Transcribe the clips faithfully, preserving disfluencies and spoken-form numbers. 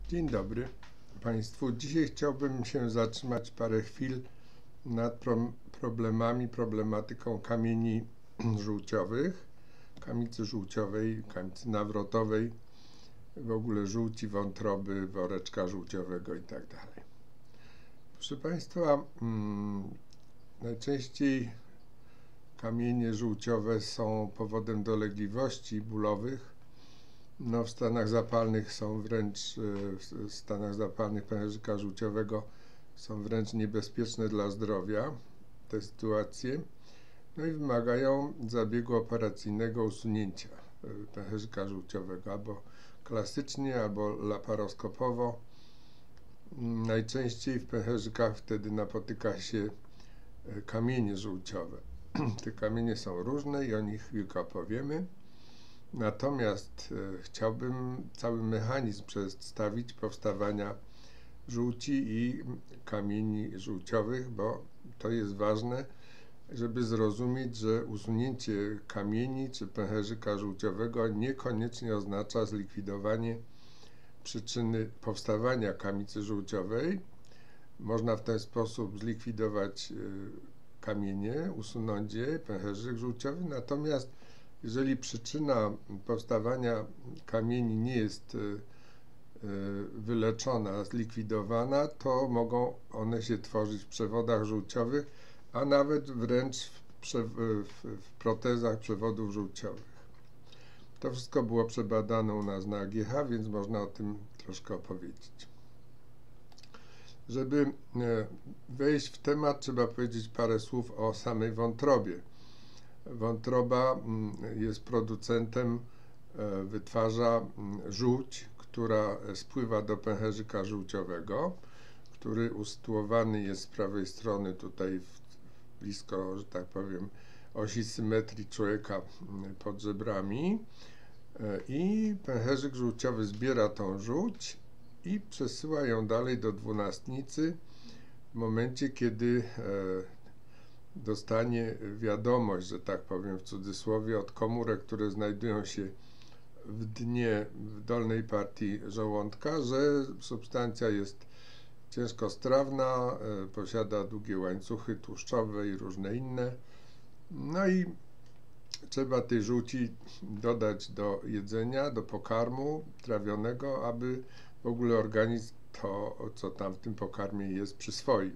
Dzień dobry Państwu. Dzisiaj chciałbym się zatrzymać parę chwil nad pro problemami, problematyką kamieni żółciowych, kamicy żółciowej, kamicy nawrotowej, w ogóle żółci wątroby, woreczka żółciowego itd. Proszę Państwa, hmm, najczęściej kamienie żółciowe są powodem dolegliwości bólowych. No, w stanach zapalnych są wręcz, w stanach zapalnych pęcherzyka żółciowego są wręcz niebezpieczne dla zdrowia te sytuacje. No i wymagają zabiegu operacyjnego usunięcia pęcherzyka żółciowego albo klasycznie, albo laparoskopowo. Najczęściej w pęcherzykach wtedy napotyka się kamienie żółciowe. Te kamienie są różne i o nich chwilkę opowiemy. Natomiast e, chciałbym cały mechanizm przedstawić powstawania żółci i kamieni żółciowych, bo to jest ważne, żeby zrozumieć, że usunięcie kamieni czy pęcherzyka żółciowego niekoniecznie oznacza zlikwidowanie przyczyny powstawania kamicy żółciowej. Można w ten sposób zlikwidować e, kamienie, usunąć je, pęcherzyk żółciowy, natomiast jeżeli przyczyna powstawania kamieni nie jest wyleczona, zlikwidowana, to mogą one się tworzyć w przewodach żółciowych, a nawet wręcz w, w, w protezach przewodów żółciowych. To wszystko było przebadane u nas na A G H, więc można o tym troszkę opowiedzieć. Żeby wejść w temat, trzeba powiedzieć parę słów o samej wątrobie. Wątroba jest producentem, wytwarza żółć, która spływa do pęcherzyka żółciowego, który usytuowany jest z prawej strony tutaj blisko, że tak powiem, osi symetrii człowieka pod żebrami, i pęcherzyk żółciowy zbiera tą żółć i przesyła ją dalej do dwunastnicy w momencie, kiedy dostanie wiadomość, że tak powiem w cudzysłowie, od komórek, które znajdują się w dnie, w dolnej partii żołądka, że substancja jest ciężkostrawna, e, posiada długie łańcuchy tłuszczowe i różne inne. No i trzeba tej żółci dodać do jedzenia, do pokarmu trawionego, aby w ogóle organizm to, co tam w tym pokarmie jest, przyswoił.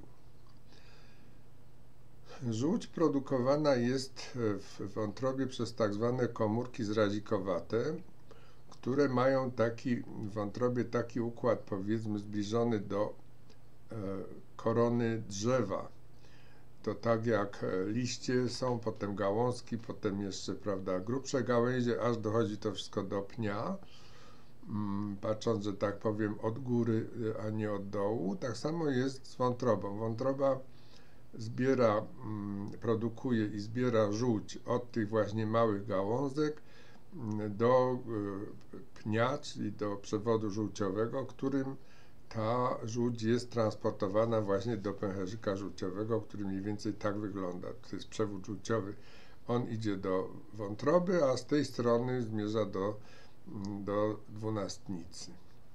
Żółć produkowana jest w wątrobie przez tak zwane komórki zrazikowate, które mają taki, w wątrobie taki układ, powiedzmy, zbliżony do e, korony drzewa. To tak jak liście są, potem gałązki, potem jeszcze, prawda, grubsze gałęzie, aż dochodzi to wszystko do pnia. Mm, patrząc, że tak powiem, od góry, a nie od dołu. Tak samo jest z wątrobą. Wątroba zbiera, produkuje i zbiera żółć od tych właśnie małych gałązek do pnia, czyli do przewodu żółciowego, którym ta żółć jest transportowana właśnie do pęcherzyka żółciowego, który mniej więcej tak wygląda. To jest przewód żółciowy. On idzie do wątroby, a z tej strony zmierza do, do dwunastnicy.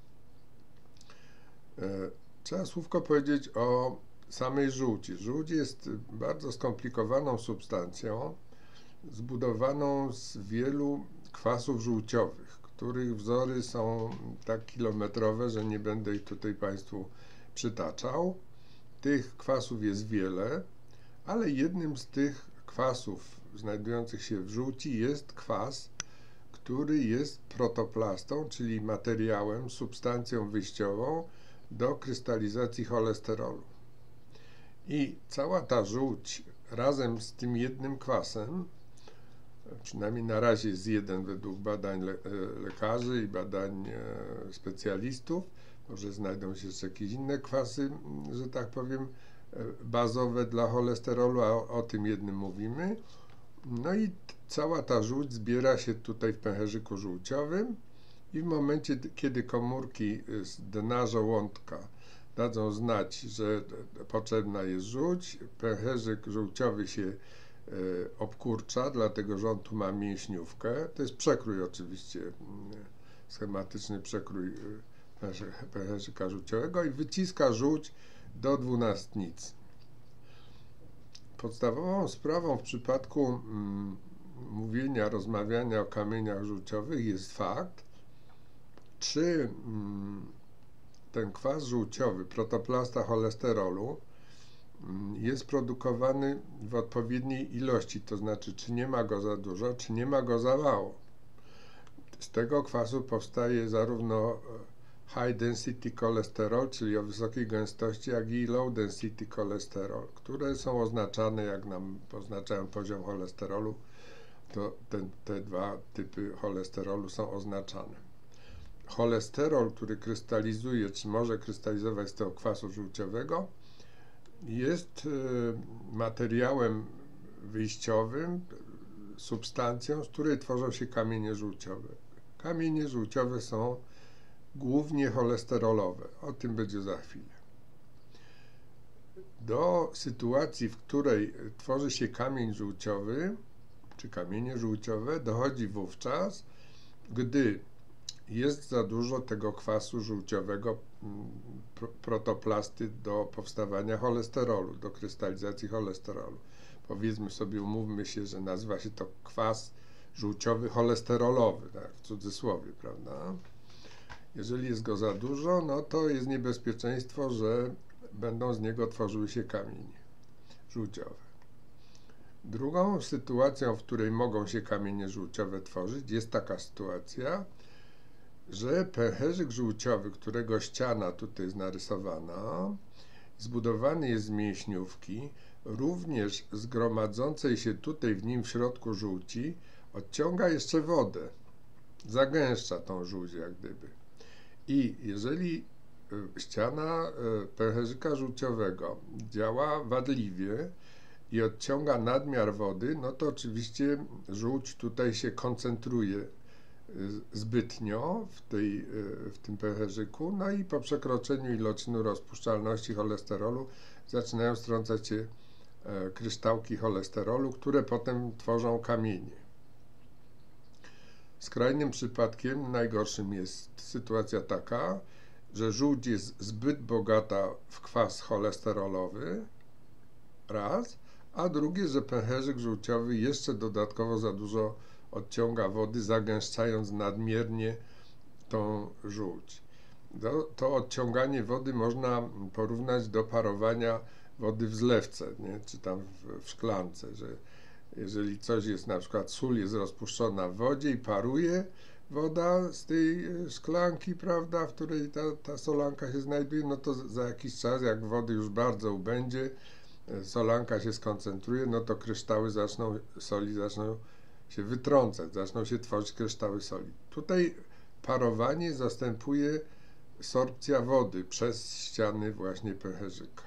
Trzeba słówko powiedzieć o samej żółci. Żółć jest bardzo skomplikowaną substancją, zbudowaną z wielu kwasów żółciowych, których wzory są tak kilometrowe, że nie będę ich tutaj Państwu przytaczał. Tych kwasów jest wiele, ale jednym z tych kwasów znajdujących się w żółci jest kwas, który jest protoplastą, czyli materiałem, substancją wyjściową do krystalizacji cholesterolu. I cała ta żółć razem z tym jednym kwasem, przynajmniej na razie jest jeden według badań le lekarzy i badań e, specjalistów, może znajdą się jeszcze jakieś inne kwasy, że tak powiem, bazowe dla cholesterolu, a o, o tym jednym mówimy. No i cała ta żółć zbiera się tutaj w pęcherzyku żółciowym i w momencie, kiedy komórki z dna żołądka dadzą znać, że potrzebna jest żółć, pęcherzyk żółciowy się e, obkurcza, dlatego że on tu ma mięśniówkę. To jest przekrój oczywiście, schematyczny przekrój pęcherzyka żółciowego i wyciska żółć do dwunastnicy. Podstawową sprawą w przypadku mm, mówienia, rozmawiania o kamieniach żółciowych jest fakt, czy mm, ten kwas żółciowy, protoplasta cholesterolu, mm, jest produkowany w odpowiedniej ilości, to znaczy, czy nie ma go za dużo, czy nie ma go za mało. Z tego kwasu powstaje zarówno high density cholesterol, czyli o wysokiej gęstości, jak i low density cholesterol, które są oznaczane, jak nam oznaczają poziom cholesterolu, to ten, te dwa typy cholesterolu są oznaczane. Cholesterol, który krystalizuje, czy może krystalizować z tego kwasu żółciowego, jest materiałem wyjściowym, substancją, z której tworzą się kamienie żółciowe. Kamienie żółciowe są głównie cholesterolowe. O tym będzie za chwilę. Do sytuacji, w której tworzy się kamień żółciowy, czy kamienie żółciowe, dochodzi wówczas, gdy jest za dużo tego kwasu żółciowego, protoplasty do powstawania cholesterolu, do krystalizacji cholesterolu. Powiedzmy sobie, umówmy się, że nazywa się to kwas żółciowy cholesterolowy, tak, w cudzysłowie, prawda? Jeżeli jest go za dużo, no to jest niebezpieczeństwo, że będą z niego tworzyły się kamienie żółciowe. Drugą sytuacją, w której mogą się kamienie żółciowe tworzyć, jest taka sytuacja, że pęcherzyk żółciowy, którego ściana tutaj jest narysowana, zbudowany jest z mięśniówki, również zgromadzącej się tutaj w nim w środku żółci, odciąga jeszcze wodę, zagęszcza tą żółć jak gdyby. I jeżeli ściana pęcherzyka żółciowego działa wadliwie i odciąga nadmiar wody, no to oczywiście żółć tutaj się koncentruje zbytnio w, tej, w tym pęcherzyku, no i po przekroczeniu iloczynu rozpuszczalności cholesterolu zaczynają strącać się kryształki cholesterolu, które potem tworzą kamienie. Skrajnym przypadkiem, najgorszym jest sytuacja taka, że żółć jest zbyt bogata w kwas cholesterolowy, raz, a drugie, że pęcherzyk żółciowy jeszcze dodatkowo za dużo odciąga wody, zagęszczając nadmiernie tą żółć. To, to odciąganie wody można porównać do parowania wody w zlewce, nie? Czy tam w, w szklance, że jeżeli coś jest, na przykład sól jest rozpuszczona w wodzie i paruje woda z tej szklanki, prawda, w której ta, ta solanka się znajduje, no to za jakiś czas, jak wody już bardzo ubędzie, solanka się skoncentruje, no to kryształy zaczną, soli zaczną się wytrącać, zaczną się tworzyć kryształy soli. Tutaj parowanie zastępuje sorpcja wody przez ściany właśnie pęcherzyka.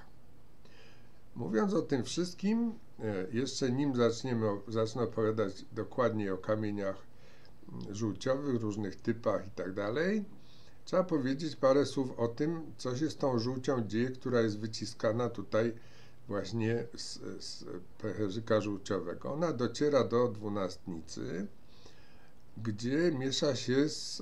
Mówiąc o tym wszystkim, jeszcze nim zaczniemy, zacznę opowiadać dokładnie o kamieniach żółciowych, różnych typach i tak dalej, trzeba powiedzieć parę słów o tym, co się z tą żółcią dzieje, która jest wyciskana tutaj właśnie z, z pęcherzyka żółciowego. Ona dociera do dwunastnicy, gdzie miesza się z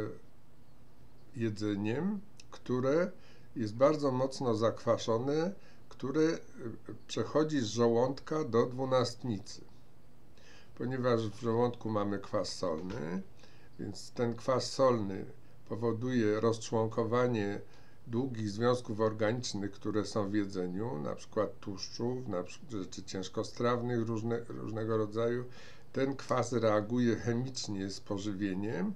e, jedzeniem, które jest bardzo mocno zakwaszone, które przechodzi z żołądka do dwunastnicy. Ponieważ w żołądku mamy kwas solny, więc ten kwas solny powoduje rozczłonkowanie długich związków organicznych, które są w jedzeniu, na przykład tłuszczów, na przykład rzeczy ciężkostrawnych różne, różnego rodzaju. Ten kwas reaguje chemicznie z pożywieniem,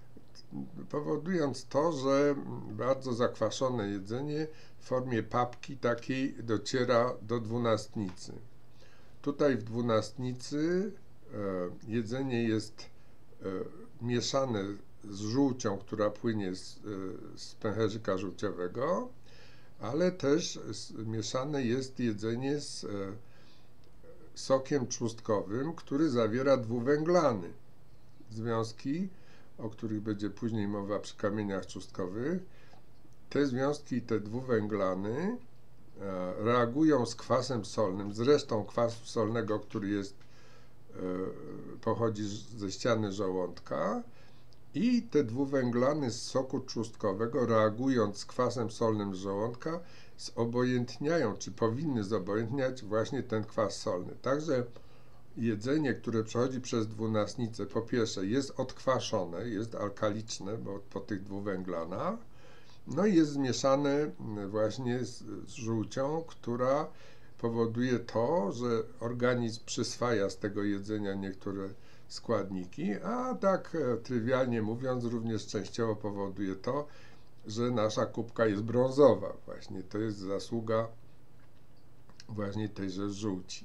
powodując to, że bardzo zakwaszone jedzenie w formie papki takiej dociera do dwunastnicy. Tutaj w dwunastnicy e, jedzenie jest e, mieszane z żółcią, która płynie z, z pęcherzyka żółciowego, ale też mieszane jest jedzenie z e, sokiem trzustkowym, który zawiera dwuwęglany. Związki, o których będzie później mowa przy kamieniach trzustkowych, te związki, te dwuwęglany e, reagują z kwasem solnym, z resztą kwasu solnego, który jest, e, pochodzi ze ściany żołądka, I te dwuwęglany z soku trzustkowego, reagując z kwasem solnym z żołądka, zobojętniają, czy powinny zobojętniać właśnie ten kwas solny. Także jedzenie, które przechodzi przez dwunastnicę, po pierwsze jest odkwaszone, jest alkaliczne, bo po tych dwuwęglanach, no i jest zmieszane właśnie z, z żółcią, która powoduje to, że organizm przyswaja z tego jedzenia niektóre składniki, a tak trywialnie mówiąc, również częściowo powoduje to, że nasza kubka jest brązowa. Właśnie to jest zasługa właśnie tejże żółci.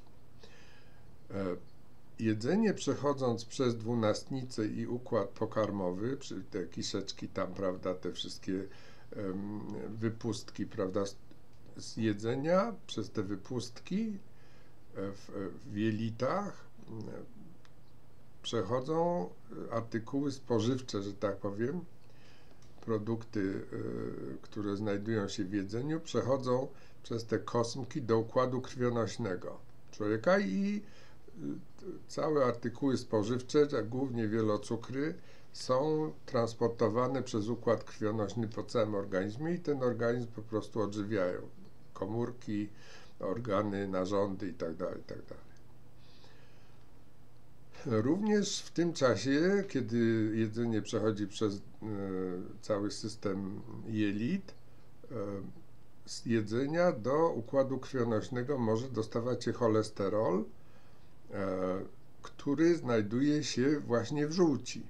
Jedzenie przechodząc przez dwunastnicę i układ pokarmowy, czyli te kiszeczki tam, prawda, te wszystkie um, wypustki, prawda, z, z jedzenia przez te wypustki w, w jelitach przechodzą artykuły spożywcze, że tak powiem, produkty, y, które znajdują się w jedzeniu, przechodzą przez te kosmki do układu krwionośnego człowieka i całe artykuły spożywcze, a głównie wielocukry, są transportowane przez układ krwionośny po całym organizmie i ten organizm po prostu odżywiają. Komórki, organy, narządy itd., itd. Również w tym czasie, kiedy jedzenie przechodzi przez e, cały system jelit, e, z jedzenia do układu krwionośnego może dostawać się cholesterol, który znajduje się właśnie w żółci.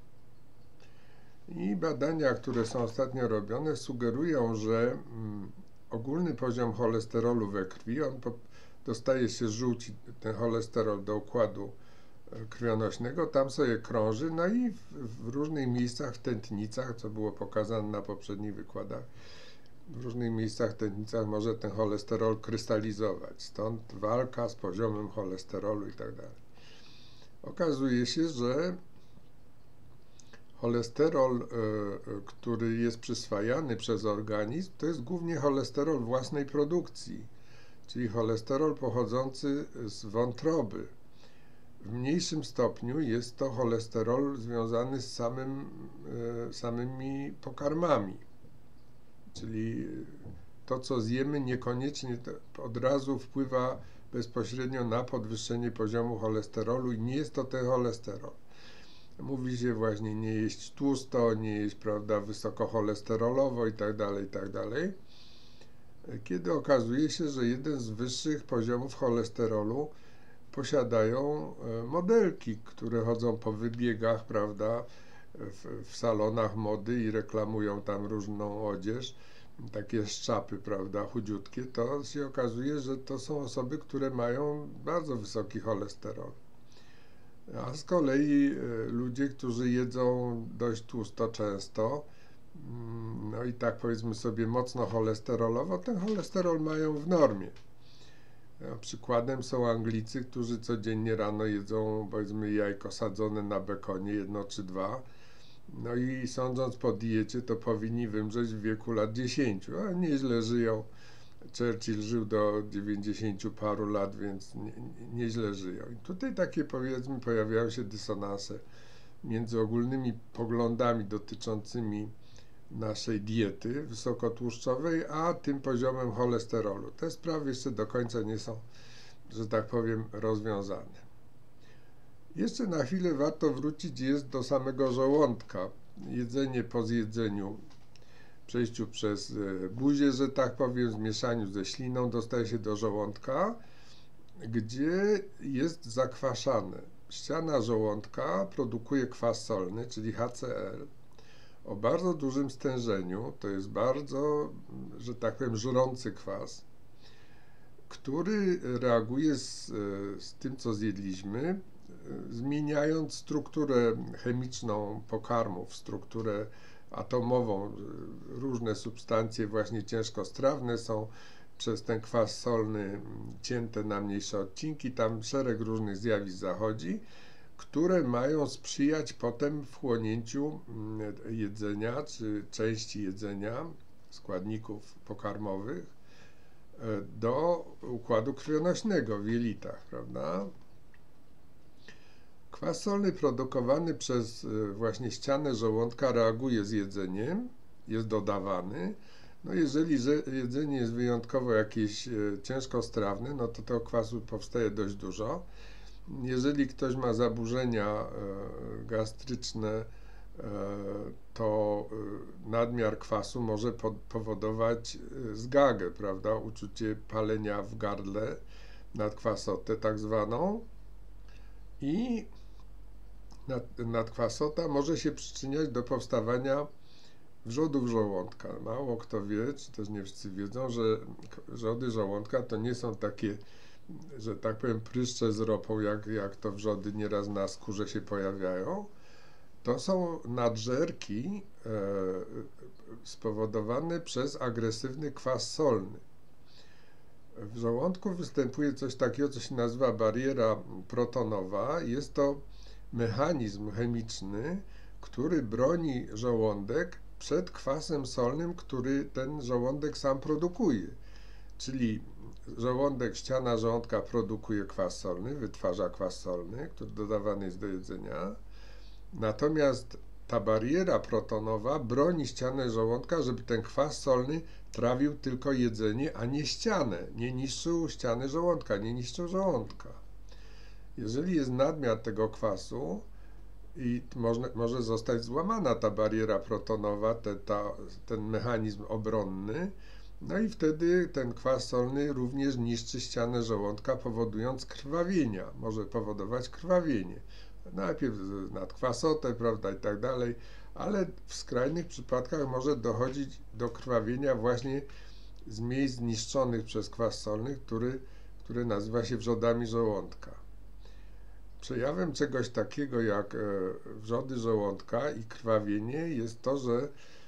I badania, które są ostatnio robione, sugerują, że mm, ogólny poziom cholesterolu we krwi, on po, dostaje się z żółci, ten cholesterol do układu krwionośnego, tam sobie krąży, no i w, w różnych miejscach, w tętnicach, co było pokazane na poprzednich wykładach, w różnych miejscach, w tętnicach może ten cholesterol krystalizować. Stąd walka z poziomem cholesterolu i tak dalej. Okazuje się, że cholesterol, y, który jest przyswajany przez organizm, to jest głównie cholesterol własnej produkcji, czyli cholesterol pochodzący z wątroby. W mniejszym stopniu jest to cholesterol związany z samym, y, samymi pokarmami. Czyli to, co zjemy, niekoniecznie od razu wpływa bezpośrednio na podwyższenie poziomu cholesterolu i nie jest to ten cholesterol. Mówi się właśnie nie jeść tłusto, nie jeść, prawda, wysokocholesterolowo i tak dalej, i tak dalej. Kiedy okazuje się, że jeden z wyższych poziomów cholesterolu posiadają modelki, które chodzą po wybiegach, prawda, w, w salonach mody i reklamują tam różną odzież, takie szczapy, prawda, chudziutkie, to się okazuje, że to są osoby, które mają bardzo wysoki cholesterol. A z kolei ludzie, którzy jedzą dość tłusto często, no i tak powiedzmy sobie mocno cholesterolowo, ten cholesterol mają w normie. Przykładem są Anglicy, którzy codziennie rano jedzą, powiedzmy, jajko sadzone na bekonie, jedno czy dwa. No i sądząc po diecie, to powinni wymrzeć w wieku lat dziesięciu, a nieźle żyją. Churchill żył do dziewięćdziesięciu paru lat, więc nie, nieźle żyją. I tutaj takie, powiedzmy, pojawiają się dysonanse między ogólnymi poglądami dotyczącymi naszej diety wysokotłuszczowej, a tym poziomem cholesterolu. Te sprawy jeszcze do końca nie są, że tak powiem, rozwiązane. Jeszcze na chwilę warto wrócić jest do samego żołądka. Jedzenie po zjedzeniu, przejściu przez buzię, że tak powiem, zmieszaniu ze śliną, dostaje się do żołądka, gdzie jest zakwaszane. Ściana żołądka produkuje kwas solny, czyli H C l, o bardzo dużym stężeniu. To jest bardzo, że tak powiem, żrący kwas, który reaguje z, z tym, co zjedliśmy, zmieniając strukturę chemiczną pokarmów, strukturę atomową. Różne substancje właśnie ciężkostrawne są przez ten kwas solny cięte na mniejsze odcinki. Tam szereg różnych zjawisk zachodzi, które mają sprzyjać potem wchłonięciu jedzenia, czy części jedzenia, składników pokarmowych do układu krwionośnego w jelitach, prawda? Kwas solny produkowany przez właśnie ścianę żołądka reaguje z jedzeniem, jest dodawany. No jeżeli jedzenie jest wyjątkowo jakieś ciężkostrawne, no to tego kwasu powstaje dość dużo. Jeżeli ktoś ma zaburzenia gastryczne, to nadmiar kwasu może powodować zgagę, prawda, uczucie palenia w gardle, nadkwasotę tak zwaną. I nadkwasota może się przyczyniać do powstawania wrzodów żołądka. Mało kto wie, czy też nie wszyscy wiedzą, że wrzody żołądka to nie są takie, że tak powiem, pryszcze z ropą, jak, jak to wrzody nieraz na skórze się pojawiają. To są nadżerki e, spowodowane przez agresywny kwas solny. W żołądku występuje coś takiego, co się nazywa bariera protonowa. Jest to mechanizm chemiczny, który broni żołądek przed kwasem solnym, który ten żołądek sam produkuje. Czyli żołądek, ściana żołądka produkuje kwas solny, wytwarza kwas solny, który dodawany jest do jedzenia. Natomiast ta bariera protonowa broni ścianę żołądka, żeby ten kwas solny trawił tylko jedzenie, a nie ścianę, nie niszczył ściany żołądka, nie niszczył żołądka. Jeżeli jest nadmiar tego kwasu i może, może zostać złamana ta bariera protonowa, te, ta, ten mechanizm obronny, no i wtedy ten kwas solny również niszczy ścianę żołądka, powodując krwawienia, może powodować krwawienie. Najpierw nadkwasotę, prawda, i tak dalej, ale w skrajnych przypadkach może dochodzić do krwawienia właśnie z miejsc zniszczonych przez kwas solny, który, który nazywa się wrzodami żołądka. Przejawem czegoś takiego jak wrzody żołądka i krwawienie jest to, że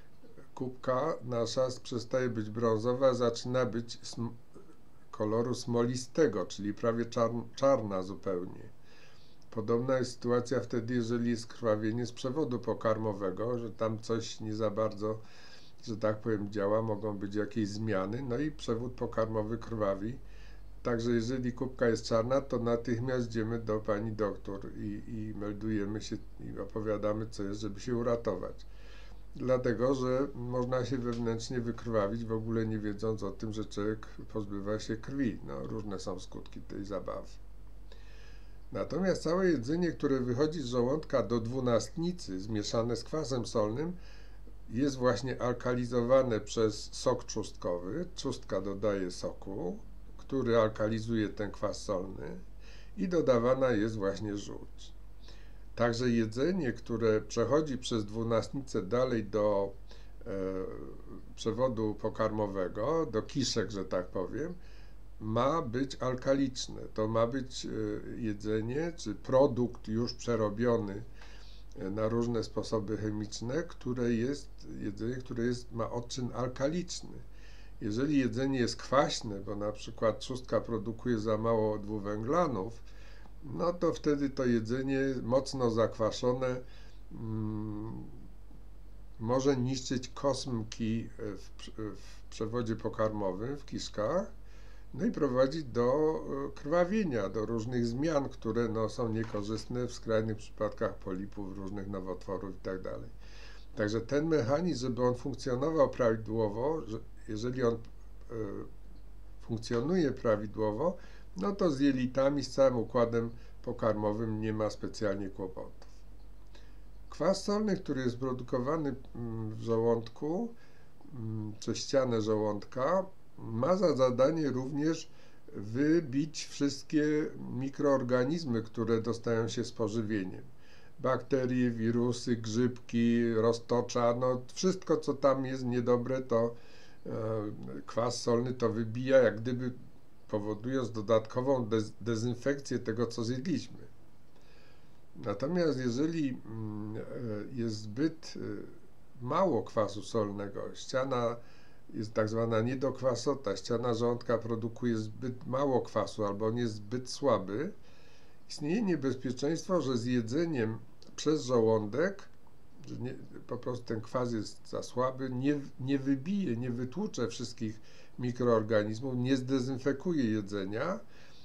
kubka nasza przestaje być brązowa, zaczyna być sm koloru smolistego, czyli prawie czarn czarna zupełnie. Podobna jest sytuacja wtedy, jeżeli jest krwawienie z przewodu pokarmowego, że tam coś nie za bardzo, że tak powiem, działa, mogą być jakieś zmiany, no i przewód pokarmowy krwawi. Także jeżeli kubka jest czarna, to natychmiast idziemy do pani doktor i, i meldujemy się i opowiadamy, co jest, żeby się uratować. Dlatego, że można się wewnętrznie wykrwawić, w ogóle nie wiedząc o tym, że człowiek pozbywa się krwi. No, różne są skutki tej zabawy. Natomiast całe jedzenie, które wychodzi z żołądka do dwunastnicy, zmieszane z kwasem solnym, jest właśnie alkalizowane przez sok trzustkowy. Trzustka dodaje soku, który alkalizuje ten kwas solny i dodawana jest właśnie żółć. Także jedzenie, które przechodzi przez dwunastnicę dalej do e, przewodu pokarmowego, do kiszek, że tak powiem, ma być alkaliczne. To ma być jedzenie, czy produkt już przerobiony na różne sposoby chemiczne, które jest jedzenie, które jest, ma odczyn alkaliczny. Jeżeli jedzenie jest kwaśne, bo na przykład trzustka produkuje za mało dwuwęglanów, no to wtedy to jedzenie mocno zakwaszone mm, może niszczyć kosmki w, w przewodzie pokarmowym, w kiszkach, no i prowadzić do krwawienia, do różnych zmian, które no, są niekorzystne w skrajnych przypadkach polipów, różnych nowotworów itd. Także ten mechanizm, żeby on funkcjonował prawidłowo, że jeżeli on y, funkcjonuje prawidłowo, no to z jelitami, z całym układem pokarmowym nie ma specjalnie kłopotów. Kwas solny, który jest produkowany w żołądku przez ścianę żołądka, ma za zadanie również wybić wszystkie mikroorganizmy, które dostają się z pożywieniem. Bakterie, wirusy, grzybki, roztocza, no wszystko, co tam jest niedobre, to e, kwas solny to wybija, jak gdyby powodując dodatkową dez dezynfekcję tego, co zjedliśmy. Natomiast jeżeli mm, jest zbyt mało kwasu solnego, ściana jest tak zwana niedokwasota, ściana żołądka produkuje zbyt mało kwasu albo on jest zbyt słaby, istnieje niebezpieczeństwo, że z jedzeniem przez żołądek, że nie, po prostu ten kwas jest za słaby, nie, nie wybije, nie wytłucze wszystkich mikroorganizmów, nie zdezynfekuje jedzenia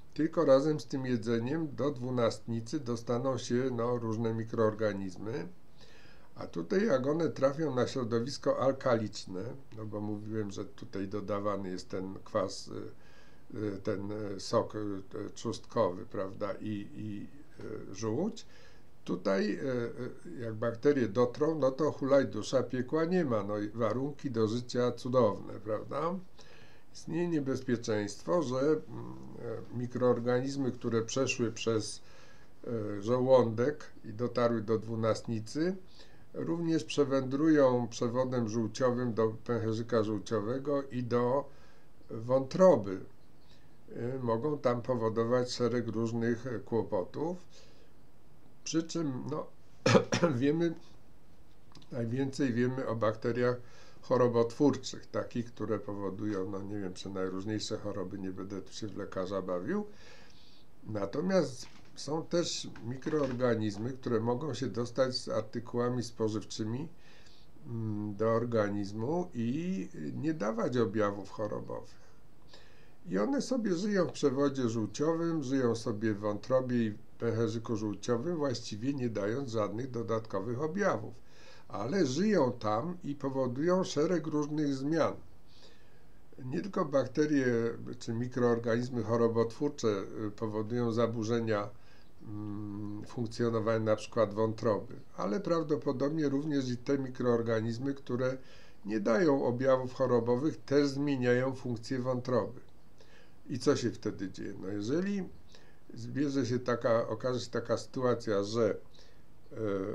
tylko razem z tym jedzeniem do dwunastnicy dostaną się no, różne mikroorganizmy. A tutaj jak one trafią na środowisko alkaliczne, no bo mówiłem, że tutaj dodawany jest ten kwas, ten sok trzustkowy, prawda, i, i żółć, tutaj jak bakterie dotrą, no to hulaj dusza, piekła nie ma, no i warunki do życia cudowne, prawda. Istnieje niebezpieczeństwo, że mikroorganizmy, które przeszły przez żołądek i dotarły do dwunastnicy, również przewędrują przewodem żółciowym do pęcherzyka żółciowego i do wątroby. Mogą tam powodować szereg różnych kłopotów, przy czym no, wiemy, najwięcej wiemy o bakteriach chorobotwórczych, takich, które powodują, no nie wiem, czy najróżniejsze choroby, nie będę tu się w lekarza bawił. Natomiast są też mikroorganizmy, które mogą się dostać z artykułami spożywczymi do organizmu i nie dawać objawów chorobowych. I one sobie żyją w przewodzie żółciowym, żyją sobie w wątrobie i pęcherzyku żółciowym, właściwie nie dając żadnych dodatkowych objawów. Ale żyją tam i powodują szereg różnych zmian. Nie tylko bakterie czy mikroorganizmy chorobotwórcze powodują zaburzenia funkcjonowania na przykład wątroby, ale prawdopodobnie również i te mikroorganizmy, które nie dają objawów chorobowych, też zmieniają funkcję wątroby. I co się wtedy dzieje? No jeżeli zbierze się taka, okaże się taka sytuacja, że y,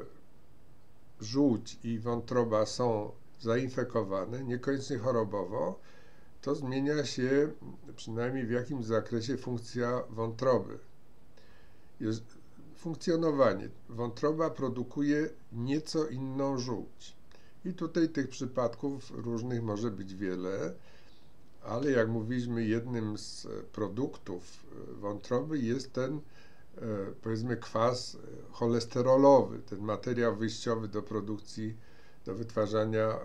żółć i wątroba są zainfekowane, niekoniecznie chorobowo, to zmienia się przynajmniej w jakimś zakresie funkcja wątroby. Jest funkcjonowanie. Wątroba produkuje nieco inną żółć. I tutaj tych przypadków różnych może być wiele, ale jak mówiliśmy, jednym z produktów wątroby jest ten, powiedzmy, kwas cholesterolowy, ten materiał wyjściowy do produkcji, do wytwarzania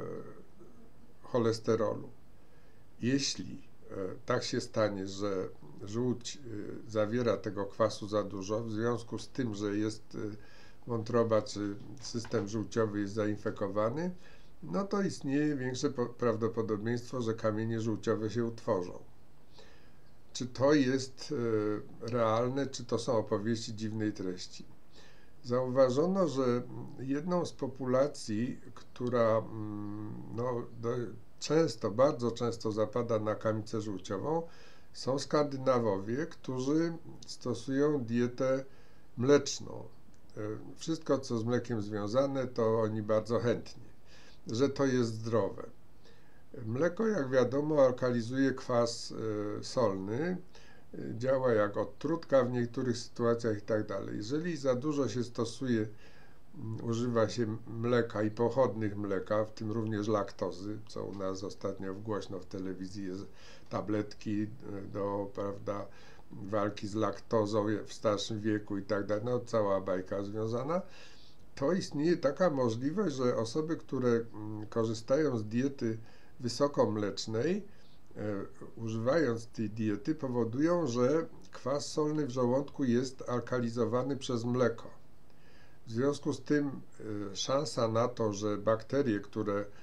cholesterolu. Jeśli tak się stanie, że żółć zawiera tego kwasu za dużo, w związku z tym, że jest wątroba czy system żółciowy jest zainfekowany, no to istnieje większe prawdopodobieństwo, że kamienie żółciowe się utworzą. Czy to jest realne, czy to są opowieści dziwnej treści? Zauważono, że jedną z populacji, która no, do, często, bardzo często zapada na kamicę żółciową, są Skandynawowie, którzy stosują dietę mleczną. Wszystko, co z mlekiem związane, to oni bardzo chętnie, że to jest zdrowe. Mleko, jak wiadomo, alkalizuje kwas solny, działa jak odtrutka w niektórych sytuacjach i tak dalej. Jeżeli za dużo się stosuje, używa się mleka i pochodnych mleka, w tym również laktozy, co u nas ostatnio głośno w telewizji jest, tabletki do, prawda, walki z laktozą w starszym wieku i tak dalej, no cała bajka związana, to istnieje taka możliwość, że osoby, które korzystają z diety wysokomlecznej, e, używając tej diety, powodują, że kwas solny w żołądku jest alkalizowany przez mleko. W związku z tym e, szansa na to, że bakterie, które e,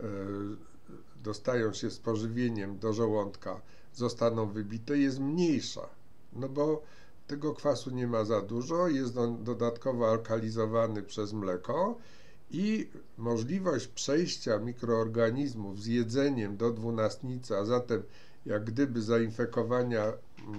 dostają się z pożywieniem do żołądka, zostaną wybite, jest mniejsza, no bo tego kwasu nie ma za dużo, jest on dodatkowo alkalizowany przez mleko i możliwość przejścia mikroorganizmów z jedzeniem do dwunastnicy, a zatem jak gdyby zainfekowania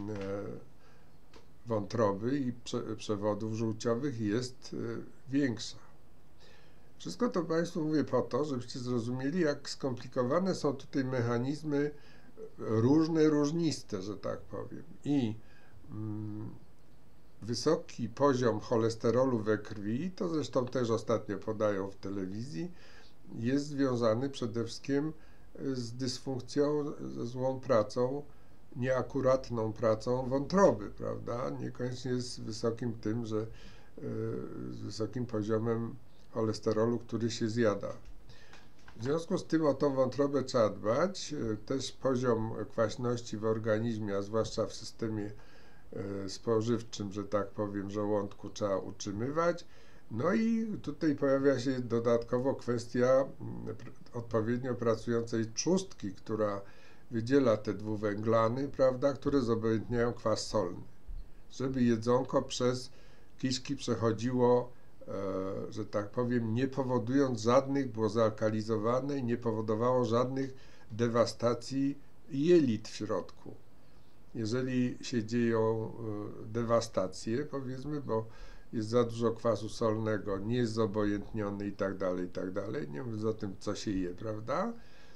wątroby i przewodów żółciowych jest większa. Wszystko to Państwu mówię po to, żebyście zrozumieli, jak skomplikowane są tutaj mechanizmy różne, różniste, że tak powiem. I mm, wysoki poziom cholesterolu we krwi, to zresztą też ostatnio podają w telewizji, jest związany przede wszystkim z dysfunkcją, ze złą pracą, nieakuratną pracą wątroby, prawda? Niekoniecznie z wysokim tym, że z wysokim poziomem cholesterolu, który się zjada. W związku z tym o tą wątrobę trzeba dbać. Też poziom kwaśności w organizmie, a zwłaszcza w systemie spożywczym, że tak powiem, żołądku trzeba utrzymywać. No i tutaj pojawia się dodatkowo kwestia odpowiednio pracującej trzustki, która wydziela te dwuwęglany, prawda, które zobojętniają kwas solny, żeby jedzonko przez kiszki przechodziło, e, że tak powiem, nie powodując żadnych, było zalkalizowane i nie powodowało żadnych dewastacji jelit w środku. Jeżeli się dzieją e, dewastacje, powiedzmy, bo jest za dużo kwasu solnego, nie jest zobojętniony i tak dalej, i tak dalej, nie mówiąc o tym, co się je, prawda,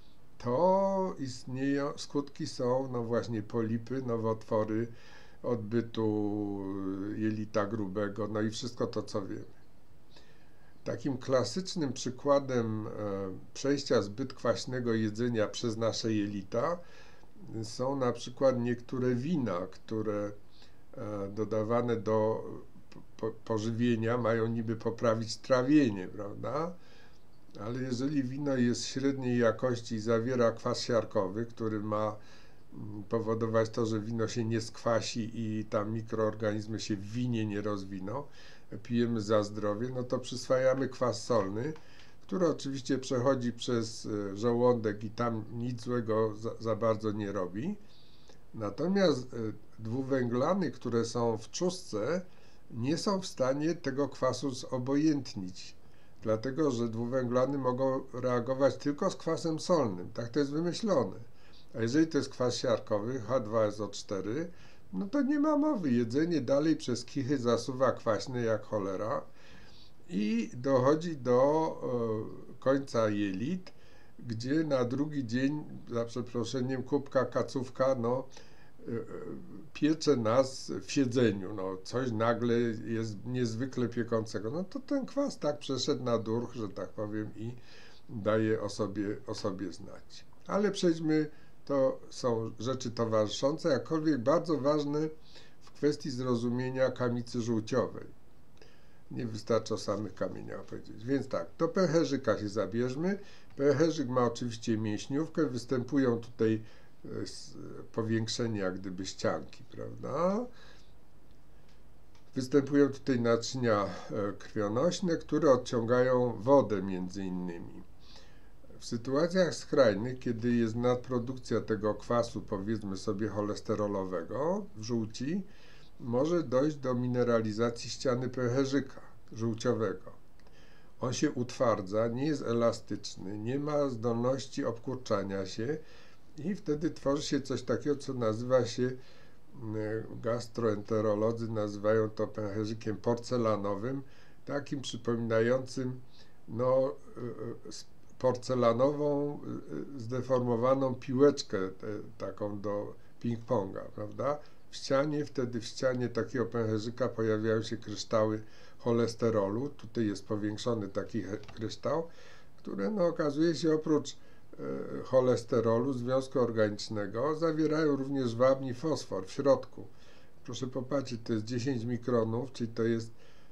to istnieją, skutki są, no właśnie, polipy, nowotwory odbytu jelita grubego, no i wszystko to, co wiemy. Takim klasycznym przykładem e, przejścia zbyt kwaśnego jedzenia przez nasze jelita są na przykład niektóre wina, które e, dodawane do po, pożywienia mają niby poprawić trawienie, prawda? Ale jeżeli wino jest średniej jakości i zawiera kwas siarkowy, który ma powodować to, że wino się nie skwasi i tam mikroorganizmy się w winie nie rozwiną, pijemy za zdrowie, no to przyswajamy kwas solny, który oczywiście przechodzi przez żołądek i tam nic złego za, za bardzo nie robi. Natomiast dwuwęglany, które są w trzustce, nie są w stanie tego kwasu zobojętnić, dlatego że dwuwęglany mogą reagować tylko z kwasem solnym. Tak to jest wymyślone. A jeżeli to jest kwas siarkowy, H dwa S O cztery, no to nie ma mowy. Jedzenie dalej przez kichy zasuwa kwaśne jak cholera i dochodzi do e, końca jelit, gdzie na drugi dzień, za przeproszeniem, kubka kacówka, no, e, piecze nas w siedzeniu. No, coś nagle jest niezwykle piekącego. No to ten kwas tak przeszedł na durch, że tak powiem, i daje o sobie, o sobie znać. Ale przejdźmy, to są rzeczy towarzyszące, jakkolwiek bardzo ważne w kwestii zrozumienia kamicy żółciowej. Nie wystarczy o samych kamieniach powiedzieć. Więc tak, do pęcherzyka się zabierzmy. Pęcherzyk ma oczywiście mięśniówkę, występują tutaj powiększenia jak gdyby ścianki, prawda? Występują tutaj naczynia krwionośne, które odciągają wodę między innymi. W sytuacjach skrajnych, kiedy jest nadprodukcja tego kwasu, powiedzmy sobie cholesterolowego w żółci, może dojść do mineralizacji ściany pęcherzyka żółciowego. On się utwardza, nie jest elastyczny, nie ma zdolności obkurczania się i wtedy tworzy się coś takiego, co nazywa się, gastroenterolodzy nazywają to pęcherzykiem porcelanowym, takim przypominającym no, porcelanową, zdeformowaną piłeczkę taką do ping-ponga, prawda? W ścianie, wtedy w ścianie takiego pęcherzyka pojawiają się kryształy cholesterolu. Tutaj jest powiększony taki kryształ, które no, okazuje się oprócz e, cholesterolu, związku organicznego, zawierają również wapń i fosfor w środku. Proszę popatrzeć, to jest dziesięć mikronów, czyli to jest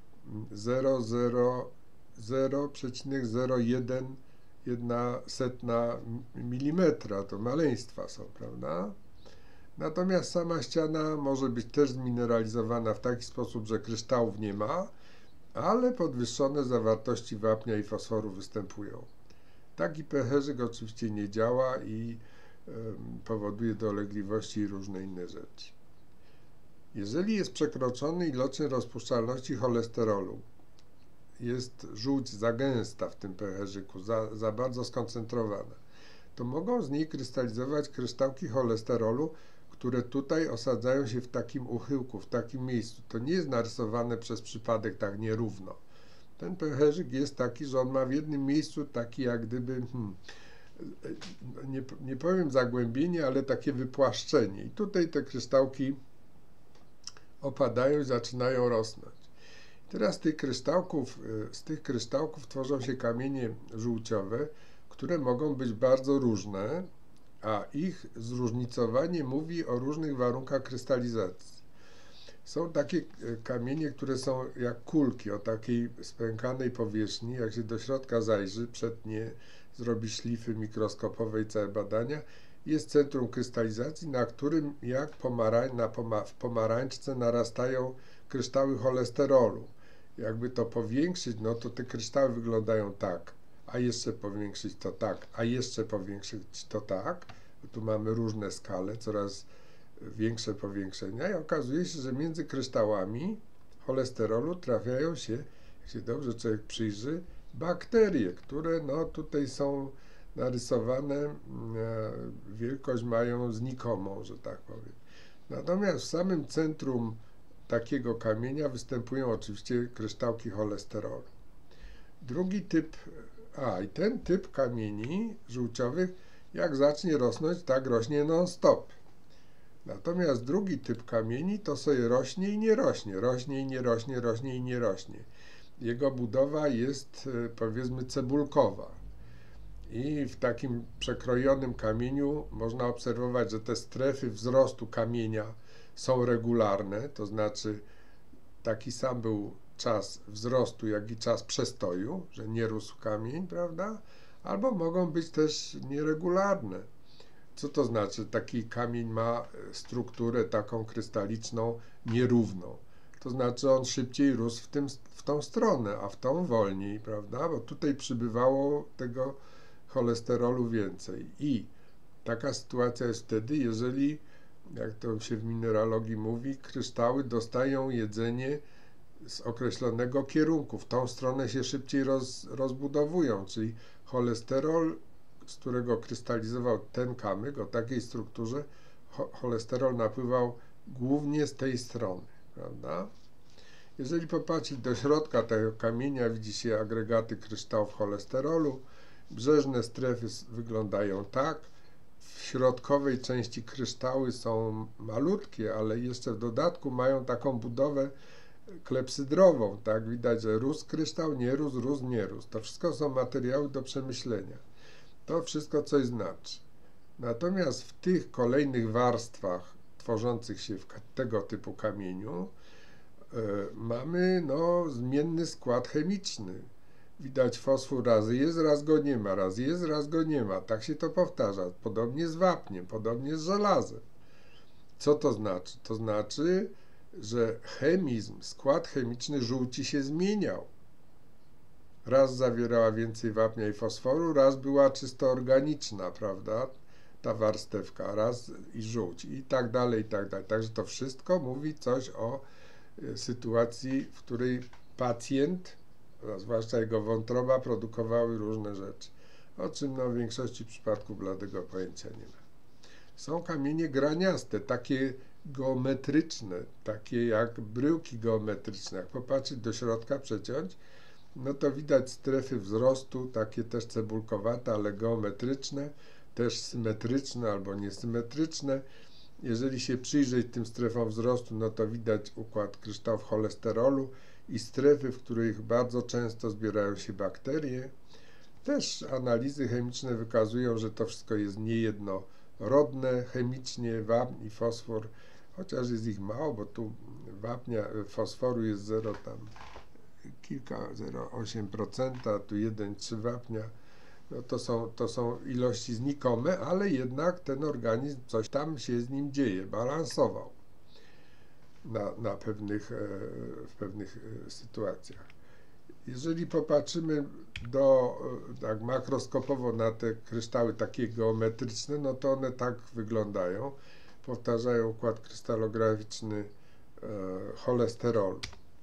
zero przecinek zero jeden setna milimetra, to maleństwa są, prawda? Natomiast sama ściana może być też zmineralizowana w taki sposób, że kryształów nie ma, ale podwyższone zawartości wapnia i fosforu występują. Taki pęcherzyk oczywiście nie działa i y, powoduje dolegliwości i różne inne rzeczy. Jeżeli jest przekroczony iloczyn rozpuszczalności cholesterolu, jest żółć za gęsta w tym pęcherzyku, za, za bardzo skoncentrowana, to mogą z niej krystalizować kryształki cholesterolu, które tutaj osadzają się w takim uchyłku, w takim miejscu. To nie jest narysowane przez przypadek tak nierówno. Ten pęcherzyk jest taki, że on ma w jednym miejscu taki jak gdyby, hmm, nie, nie powiem zagłębienie, ale takie wypłaszczenie. I tutaj te kryształki opadają i zaczynają rosnąć. Teraz tych kryształków, z tych kryształków tworzą się kamienie żółciowe, które mogą być bardzo różne, a ich zróżnicowanie mówi o różnych warunkach krystalizacji. Są takie kamienie, które są jak kulki o takiej spękanej powierzchni, jak się do środka zajrzy, przetnie, zrobi szlify mikroskopowe i całe badania jest centrum krystalizacji, na którym jak pomarań, na poma, w pomarańczce narastają kryształy cholesterolu. Jakby to powiększyć, no to te kryształy wyglądają tak, a jeszcze powiększyć to tak, a jeszcze powiększyć to tak. Tu mamy różne skale, coraz większe powiększenia i okazuje się, że między kryształami cholesterolu trafiają się, jak się dobrze człowiek przyjrzy, bakterie, które no tutaj są narysowane, e, wielkość mają znikomą, że tak powiem. Natomiast w samym centrum takiego kamienia występują oczywiście kryształki cholesterolu. Drugi typ, a i ten typ kamieni żółciowych, jak zacznie rosnąć, tak rośnie non-stop. Natomiast drugi typ kamieni to sobie rośnie i nie rośnie, rośnie i nie rośnie, rośnie i nie rośnie. Jego budowa jest, powiedzmy, cebulkowa. I w takim przekrojonym kamieniu można obserwować, że te strefy wzrostu kamienia są regularne, to znaczy taki sam był czas wzrostu, jak i czas przestoju, że nie rósł kamień, prawda? Albo mogą być też nieregularne. Co to znaczy? Taki kamień ma strukturę taką krystaliczną, nierówną. To znaczy on szybciej rósł w, tym, w tą stronę, a w tą wolniej, prawda? Bo tutaj przybywało tego cholesterolu więcej. I taka sytuacja jest wtedy, jeżeli, jak to się w mineralogii mówi, kryształy dostają jedzenie z określonego kierunku. W tą stronę się szybciej roz, rozbudowują, czyli cholesterol, z którego krystalizował ten kamyk o takiej strukturze, cho, cholesterol napływał głównie z tej strony, prawda? Jeżeli popatrzeć do środka tego kamienia, widzi się agregaty kryształów cholesterolu. Brzeżne strefy wyglądają tak. W środkowej części kryształy są malutkie, ale jeszcze w dodatku mają taką budowę klepsydrową. Tak, widać, że rósł kryształ, nie rósł, rósł, nie rósł. To wszystko są materiały do przemyślenia. To wszystko coś znaczy. Natomiast w tych kolejnych warstwach tworzących się w tego typu kamieniu yy, mamy no, zmienny skład chemiczny. Widać, fosfor raz jest, raz go nie ma, raz jest, raz go nie ma. Tak się to powtarza. Podobnie z wapniem, podobnie z żelazem. Co to znaczy? To znaczy, że chemizm, skład chemiczny żółci się zmieniał. Raz zawierała więcej wapnia i fosforu, raz była czysto organiczna, prawda, ta warstewka, raz i żółć i tak dalej, i tak dalej. Także to wszystko mówi coś o sytuacji, w której pacjent, a zwłaszcza jego wątroba, produkowały różne rzeczy, o czym no, w większości przypadków bladego pojęcia nie ma. Są kamienie graniaste, takie geometryczne, takie jak bryłki geometryczne. Jak popatrzeć do środka, przeciąć, no to widać strefy wzrostu, takie też cebulkowate, ale geometryczne, też symetryczne albo niesymetryczne. Jeżeli się przyjrzeć tym strefom wzrostu, no to widać układ kryształów cholesterolu i strefy, w których bardzo często zbierają się bakterie. Też analizy chemiczne wykazują, że to wszystko jest niejednorodne chemicznie, wapń i fosfor, chociaż jest ich mało, bo tu wapnia, fosforu jest zero tam kilka, zero przecinek osiem procent, a tu jeden przecinek trzy wapnia. No to są, to są ilości znikome, ale jednak ten organizm, coś tam się z nim dzieje, balansował na, na pewnych, w pewnych sytuacjach. Jeżeli popatrzymy do, tak makroskopowo na te kryształy takie geometryczne, no to one tak wyglądają. Powtarzają układ krystalograficzny e, cholesterolu.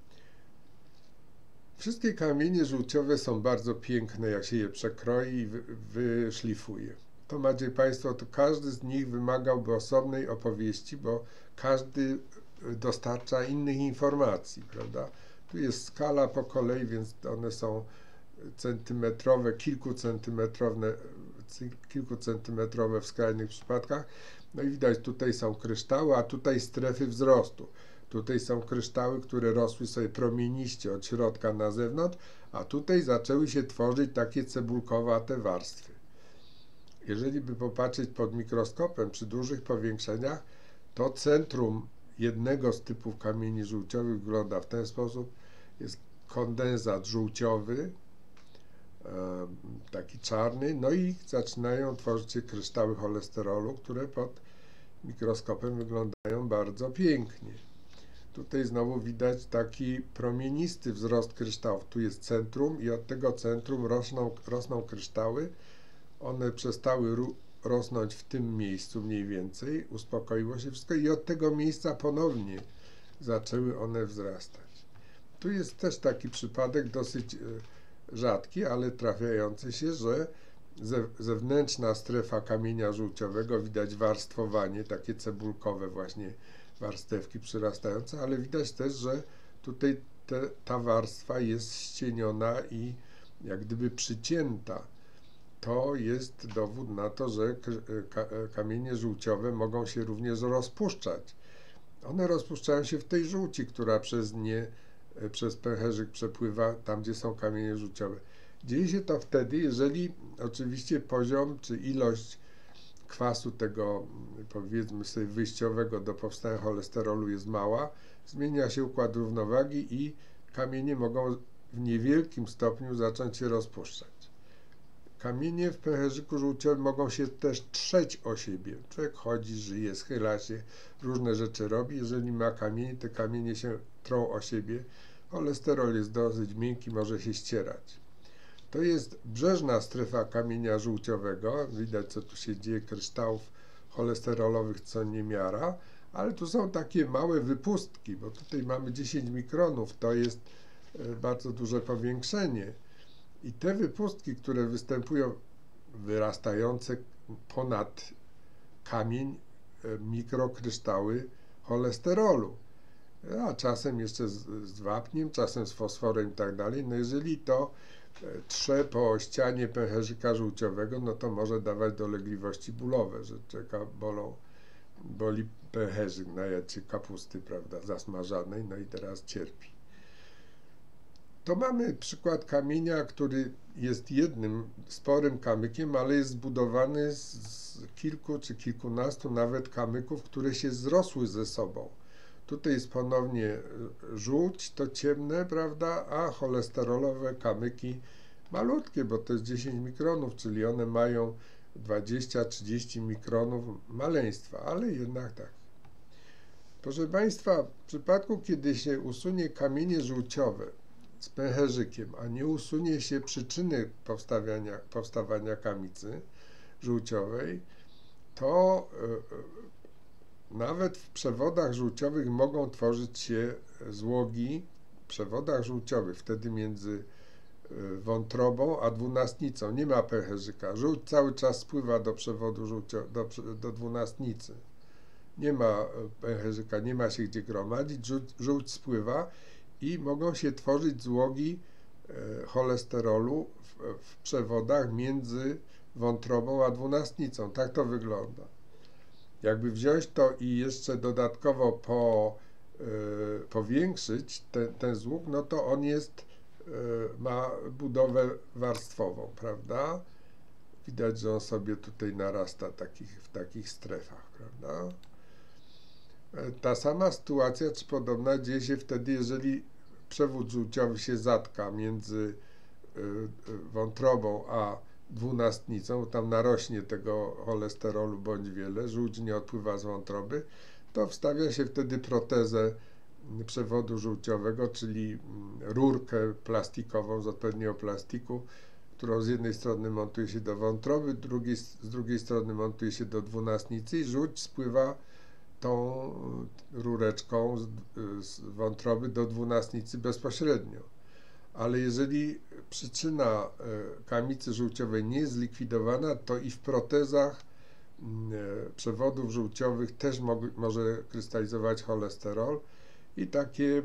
Wszystkie kamienie żółciowe są bardzo piękne, jak się je przekroi i wy, wyszlifuje. To macie Państwo, to każdy z nich wymagałby osobnej opowieści, bo każdy dostarcza innych informacji, prawda? Tu jest skala po kolei, więc one są centymetrowe, kilkucentymetrowe, kilkucentymetrowe w skrajnych przypadkach. No i widać, tutaj są kryształy, a tutaj strefy wzrostu. Tutaj są kryształy, które rosły sobie promieniście od środka na zewnątrz, a tutaj zaczęły się tworzyć takie cebulkowate warstwy. Jeżeli by popatrzeć pod mikroskopem przy dużych powiększeniach, to centrum jednego z typów kamieni żółciowych wygląda w ten sposób. Jest kondensat żółciowy, taki czarny, no i zaczynają tworzyć się kryształy cholesterolu, które pod mikroskopem wyglądają bardzo pięknie. Tutaj znowu widać taki promienisty wzrost kryształów. Tu jest centrum i od tego centrum rosną, rosną kryształy. One przestały rosnąć w tym miejscu mniej więcej, uspokoiło się wszystko i od tego miejsca ponownie zaczęły one wzrastać. Tu jest też taki przypadek dosyć rzadki, ale trafiający się, że zewnętrzna strefa kamienia żółciowego, widać warstwowanie, takie cebulkowe właśnie warstewki przyrastające, ale widać też, że tutaj te, ta warstwa jest ścieniona i jak gdyby przycięta. To jest dowód na to, że kamienie żółciowe mogą się również rozpuszczać. One rozpuszczają się w tej żółci, która przez nie, przez pęcherzyk przepływa tam, gdzie są kamienie żółciowe. Dzieje się to wtedy, jeżeli oczywiście poziom czy ilość kwasu tego, powiedzmy sobie, wyjściowego do powstania cholesterolu jest mała, zmienia się układ równowagi i kamienie mogą w niewielkim stopniu zacząć się rozpuszczać. Kamienie w pęcherzyku żółciowym mogą się też trzeć o siebie. Człowiek chodzi, żyje, schyla się, różne rzeczy robi. Jeżeli ma kamienie, te kamienie się trą o siebie. Cholesterol jest dosyć miękki, może się ścierać. To jest brzeżna strefa kamienia żółciowego. Widać, co tu się dzieje, kryształów cholesterolowych co niemiara, ale tu są takie małe wypustki, bo tutaj mamy dziesięć mikronów, to jest bardzo duże powiększenie. I te wypustki, które występują, wyrastające ponad kamień, mikrokryształy cholesterolu, a czasem jeszcze z, z wapniem, czasem z fosforem i tak dalej. No jeżeli to trze po ścianie pęcherzyka żółciowego, no to może dawać dolegliwości bólowe, że człowieka bolą, boli pęcherzyk, najadł się kapusty, prawda, zasmażanej, no i teraz cierpi. To mamy przykład kamienia, który jest jednym sporym kamykiem, ale jest zbudowany z, z kilku czy kilkunastu nawet kamyków, które się zrosły ze sobą. Tutaj jest ponownie żółć, to ciemne, prawda, a cholesterolowe kamyki malutkie, bo to jest dziesięć mikronów, czyli one mają dwadzieścia trzydzieści mikronów maleństwa, ale jednak tak. Proszę Państwa, w przypadku, kiedy się usunie kamienie żółciowe z pęcherzykiem, a nie usunie się przyczyny powstawania, powstawania kamicy żółciowej, to yy, nawet w przewodach żółciowych mogą tworzyć się złogi, w przewodach żółciowych, wtedy między wątrobą a dwunastnicą. Nie ma pęcherzyka. Żółć cały czas spływa do przewodu żółcio, do, do dwunastnicy. Nie ma pęcherzyka, nie ma się gdzie gromadzić, żółć, żółć spływa i mogą się tworzyć złogi e, cholesterolu w, w przewodach między wątrobą a dwunastnicą. Tak to wygląda. Jakby wziąć to i jeszcze dodatkowo po, e, powiększyć ten, ten złóg, no to on jest, e, ma budowę warstwową, prawda? Widać, że on sobie tutaj narasta takich, w takich strefach, prawda? Ta sama sytuacja, czy podobna, dzieje się wtedy, jeżeli przewód żółciowy się zatka między wątrobą a dwunastnicą, tam narośnie tego cholesterolu bądź wiele, żółć nie odpływa z wątroby, to wstawia się wtedy protezę przewodu żółciowego, czyli rurkę plastikową z odpowiedniego plastiku, którą z jednej strony montuje się do wątroby, drugiej, z drugiej strony montuje się do dwunastnicy i żółć spływa tą rureczką z, z wątroby do dwunastnicy bezpośrednio. Ale jeżeli przyczyna kamicy żółciowej nie jest zlikwidowana, to i w protezach przewodów żółciowych też mo może krystalizować cholesterol i takie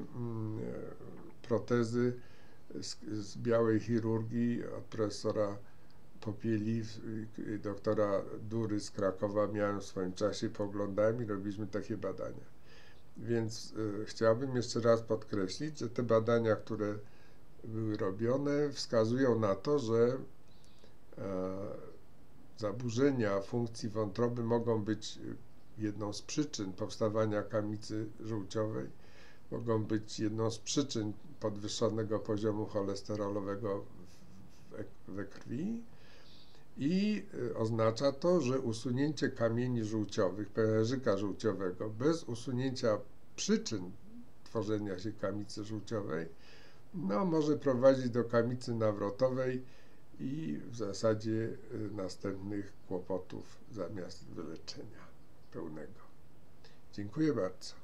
protezy z, z białej chirurgii od profesora Popieli, doktora Dury z Krakowa miałem w swoim czasie, poglądałem i robiliśmy takie badania. Więc y, chciałbym jeszcze raz podkreślić, że te badania, które były robione, wskazują na to, że e, zaburzenia funkcji wątroby mogą być jedną z przyczyn powstawania kamicy żółciowej, mogą być jedną z przyczyn podwyższonego poziomu cholesterolowego w we, we krwi i oznacza to, że usunięcie kamieni żółciowych, pęcherzyka żółciowego bez usunięcia przyczyn tworzenia się kamicy żółciowej, no, może prowadzić do kamicy nawrotowej i w zasadzie następnych kłopotów zamiast wyleczenia pełnego. Dziękuję bardzo.